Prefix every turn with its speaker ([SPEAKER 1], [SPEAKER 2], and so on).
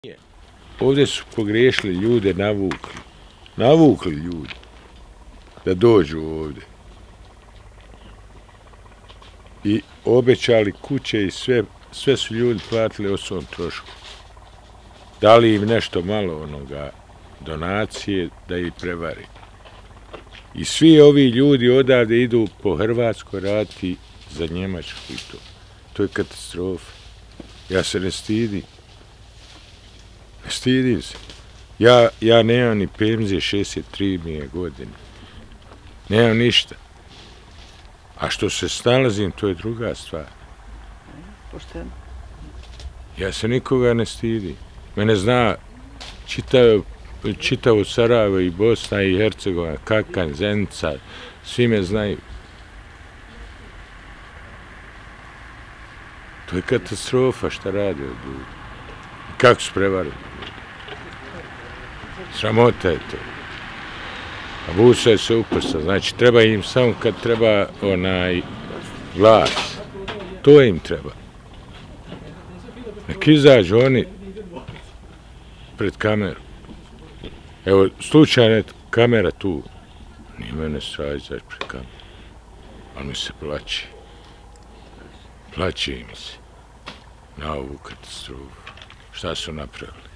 [SPEAKER 1] Ovdje su pogriješili ljude, navukli ljudi da dođu ovdje. I obećali kuće i sve su ljudi platili o svom trošku. Dali im nešto malo onoga donacije da ih prevari. I svi ovi ljudi odavde idu po Hrvatskoj raditi za Njemačku i to. To je katastrofa. Ja se ne stidim. Ne stidim se. Ja nemam ni penzije, 63 mi je godine. Nemam ništa. A što se snalazim, to je druga stvar.
[SPEAKER 2] Pošteno.
[SPEAKER 1] Ja se nikoga ne stidim. Mene zna čitavo Sarajevo i Bosna i Hercegovina, Kakanj, Zenica, svi me znaju. To je katastrofa šta rade od ljudi. Kako su prevarili ljudi. Sramota je to. A busaju se uprsa, znači treba im samo kad treba glas. To im treba. Nek izađu oni pred kameru. Evo, slučajno je kamera tu. Nije mene strah izaći pred kameru. Ali mi se plaće. Plaće mi se. Na ovu katastrofu. Šta su napravili?